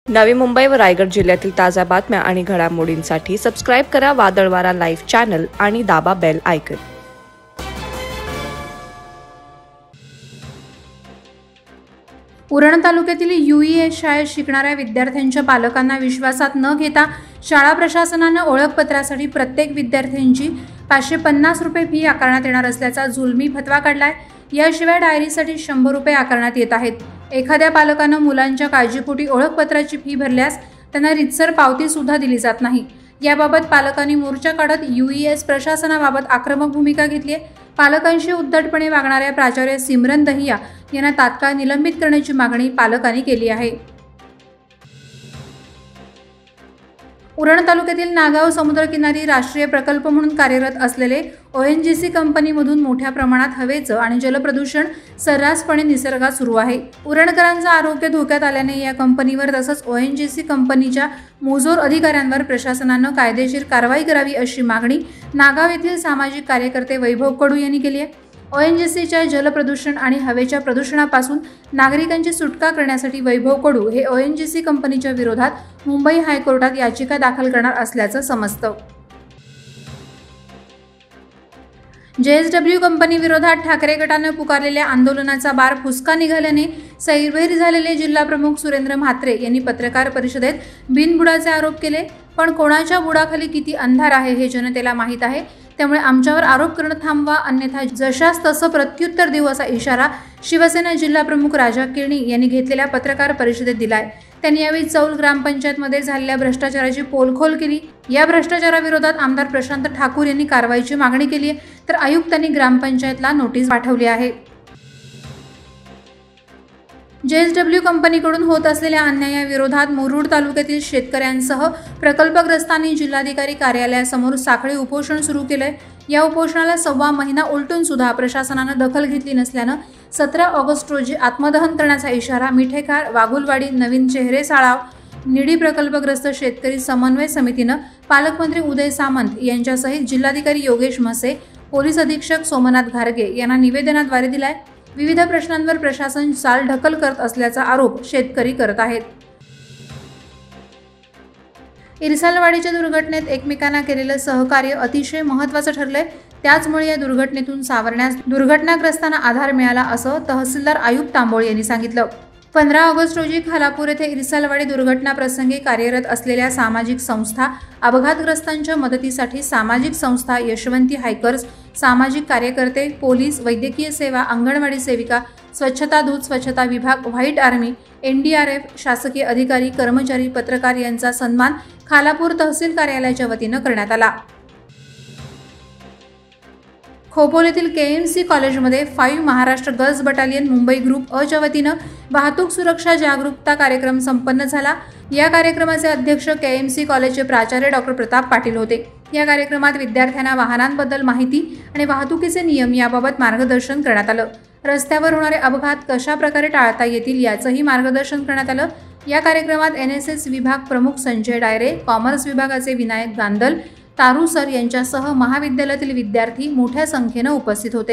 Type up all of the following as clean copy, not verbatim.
नवी मुंबई व रायगड जिल्ह्यातील ताज्या बातम्या आणि घडामोडींसाठी सबस्क्राईब करा वादळवारा लाईव्ह चॅनल आणि दाबा बेल आयकॉन। उरण तालुक्यातील UES शाळेत शिकणाऱ्या विद्यार्थ्यांच्या पालकांना विश्वासात न घेता शाळा प्रशासनाने ओळखपत्रासाठी प्रत्येक विद्यार्थ्यांची 550 रुपये फी आकारण्यात येणार असल्याचा जुलमी फतवा काढलाय। याशिवाय डायरीसाठी 100 रुपये आकारण्यात येत आहेत। एखाद्या पालकाने मुलांच्या काळजीपोटी ओळखपत्राची फी भरल्यास त्यांना रीतसर पावती सुद्धा दिली जात नाही। याबाबत पालकांनी मोर्चा काढत UES प्रशासनाबाबत आक्रमक भूमिका घेतली आहे। पालकांशी उद्धटपणे वागणाऱ्या प्राचार्य सिमरन दहिया यांना तात्काळ निलंबित करण्याची मागणी पालकांनी केली आहे। उरण तालुक्यातील नागाव समुद्रकिनारी राष्ट्रीय प्रकल्प म्हणून कार्यरत असलेले ONGC कंपनीमधून मोठ्या प्रमाणात हवेचं आणि जलप्रदूषण सर्रासपणे निसर्गात सुरू आहे। उरणकरांचं आरोग्य धोक्यात आल्याने या कंपनीवर तसंच ONGC कंपनीच्या मोजोर अधिकाऱ्यांवर प्रशासनाने कायदेशीर कारवाई करावी अशी मागणी नागाव येथील सामाजिक कार्यकर्ते वैभव कडू यांनी केली आहे। ONGCच्या जलप्रदूषण आणि हवेच्या प्रदूषणापासून नागरिकांची सुटका करण्यासाठी वैभव कडू हे ONGC कंपनीच्या विरोधात मुंबई हायकोर्टात याचिका दाखल करणार असल्याचं समजतं। JSW कंपनी विरोधात ठाकरे गटाने पुकारलेल्या आंदोलनाचा बार फुसका निघाल्याने सैरभैर झालेले जिल्हा प्रमुख सुरेंद्र म्हात्रे यांनी पत्रकार परिषदेत बिनबुडाचे आरोप केले। पण कोणाच्या बुडाखाली किती अंधार आहे हे जनतेला माहीत आहे, त्यामुळे आमच्यावर आरोप करणं थांबवा, अन्यथा जशास तसं प्रत्युत्तर देऊ असा इशारा शिवसेना जिल्हा प्रमुख राजा किरणी यांनी घेतलेल्या पत्रकार परिषदेत दिलाय। त्यांनी यावेळी चौल ग्रामपंचायतमध्ये झालेल्या भ्रष्टाचाराची पोलखोल केली। या भ्रष्टाचाराविरोधात आमदार प्रशांत ठाकूर यांनी कारवाईची मागणी केली आहे, तर आयुक्तांनी ग्रामपंचायतला नोटीस पाठवली आहे। JSW कंपनीकडून होत असलेल्या अन्यायाविरोधात मुरुड तालुक्यातील शेतकऱ्यांसह प्रकल्पग्रस्तांनी जिल्हाधिकारी कार्यालयासमोर साखळी उपोषण सुरू केलंय। या उपोषणाला 1.25 महिना उलटून सुद्धा प्रशासनाने दखल घेतली नसल्याने 17 ऑगस्ट रोजी आत्मदहन करण्याचा इशारा मिठेखार, वाघुलवाडी, नवीन चेहरे साळाव, निडी प्रकल्पग्रस्त शेतकरी समन्वय समितीने पालकमंत्री उदय सामंत यांच्यासहित जिल्हाधिकारी योगेश म्हसे, पोलीस अधीक्षक सोमनाथ घारगे यांना निवेदनाद्वारे दिलाय। विविध प्रश्नांवर प्रशासन चालढकल करत असल्याचा आरोप शेतकरी करत आहेत। इरसालवाडीच्या दुर्घटनेत एकमेकांना केलेलं सहकार्य अतिशय महत्त्वाचं ठरलंय। त्याचमुळे या दुर्घटनेतून सावरण्यास दुर्घटनाग्रस्तांना आधार मिळाला असं तहसीलदार आयुब तांबोळ यांनी सांगितलं। 15 ऑगस्ट रोजी खालापूर येथे इरसालवाडी दुर्घटना प्रसंगी कार्यरत असलेल्या सामाजिक संस्था, अपघातग्रस्तांच्या मदतीसाठी सामाजिक संस्था, यशवंती हायकर्स, सामाजिक कार्यकर्ते, पोलीस, वैद्यकीय सेवा, अंगणवाडी सेविका, स्वच्छता दूत, स्वच्छता विभाग, व्हाईट आर्मी, NDRF, शासकीय अधिकारी, कर्मचारी, पत्रकार यांचा सन्मान खालापूर तहसील कार्यालयाच्या वतीने करण्यात आला। खोपोल येथील KMC कॉलेजमध्ये 5 Maharashtra girls battalion Mumbai group अ च्या वतीने वाहतूक सुरक्षा जागरूकता कार्यक्रम संपन्न झाला। या कार्यक्रमाचे अध्यक्ष KMC कॉलेजचे प्राचार्य डॉ. प्रताप पाटील होते। या कार्यक्रमात विद्यार्थ्यांना वाहनांबद्दल माहिती आणि वाहतुकीचे नियम याबाबत मार्गदर्शन करण्यात आलं। रस्त्यावर होणारे अपघात कशा प्रकारे टाळता येतील याचंही मार्गदर्शन करण्यात आलं। या कार्यक्रमात NSS विभाग प्रमुख संजय डायरे, कॉमर्स विभागाचे विनायक गांदल, तारू सर यांच्यासह महाविद्यालयातील विद्यार्थी मोठ्या संख्येने उपस्थित होते।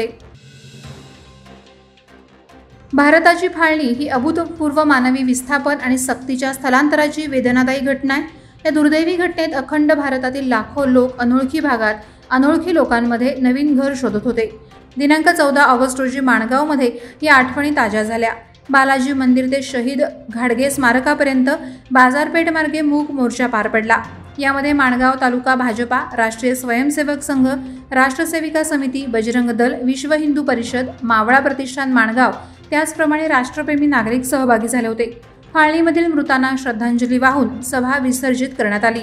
भारताची फाळणी ही अभूतपूर्व मानवी विस्थापन आणि सक्तीच्या स्थलांतराची वेदनादायी घटना आहे। या दुर्दैवी घटनेत अखंड भारतातील लाखो लोक अनोळखी भागात अनोळखी लोकांमध्ये नवीन घर शोधत होते। दिनांक 14 ऑगस्ट रोजी माणगावमध्ये या आठवणी ताज्या झाल्या। बालाजी मंदिर ते शहीद घाडगे स्मारकापर्यंत बाजारपेठ मार्गे मूक मोर्चा पार पडला। यामध्ये माणगाव तालुका भाजपा, राष्ट्रीय स्वयंसेवक संघ, राष्ट्रसेविका समिती, बजरंग दल, विश्व हिंदू परिषद, मावळा प्रतिष्ठान माणगाव, त्याचप्रमाणे राष्ट्रप्रेमी नागरिक सहभागी झाले होते। फाळणीमधील मृतांना श्रद्धांजली वाहून सभा विसर्जित करण्यात आली।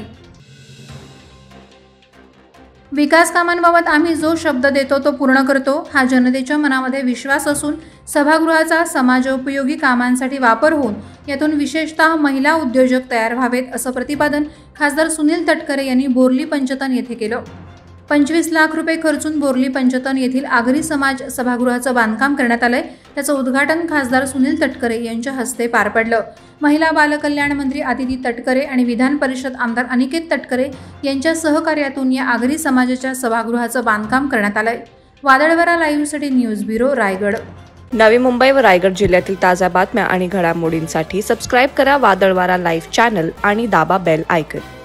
विकास कामांबाबत आम्ही जो शब्द देतो तो पूर्ण करतो, हा जनतेच्या मनामध्ये विश्वास असून सभागृहाचा समाजोपयोगी कामांसाठी वापर होऊन यातून विशेषतः महिला उद्योजक तयार व्हावेत असं प्रतिपादन खासदार सुनील तटकरे यांनी बोर्ली पंचतन येथे केलं। 25 लाख रुपये खर्चून बोर्ली पंचतन येथील आगरी समाज सभागृहाचं बांधकाम करण्यात आलंय। त्याचं उद्घाटन खासदार सुनील तटकरे यांच्या हस्ते पार पडलं। महिला बालकल्याण मंत्री आदिती तटकरे आणि विधान परिषद आमदार अनिकेत तटकरे यांच्या सहकार्यातून या आगरी समाजाच्या सभागृहाचं बांधकाम करण्यात आलंय। वादळवारा लाईव्हसाठी न्यूज ब्युरो, रायगड। नवी मुंबई व रायगड जिल्ह्यातील ताज्या बातम्या आणि घडामोडींसाठी सबस्क्राईब करा वादळवारा लाईव्ह चॅनल आणि दाबा बेल आयकॉन.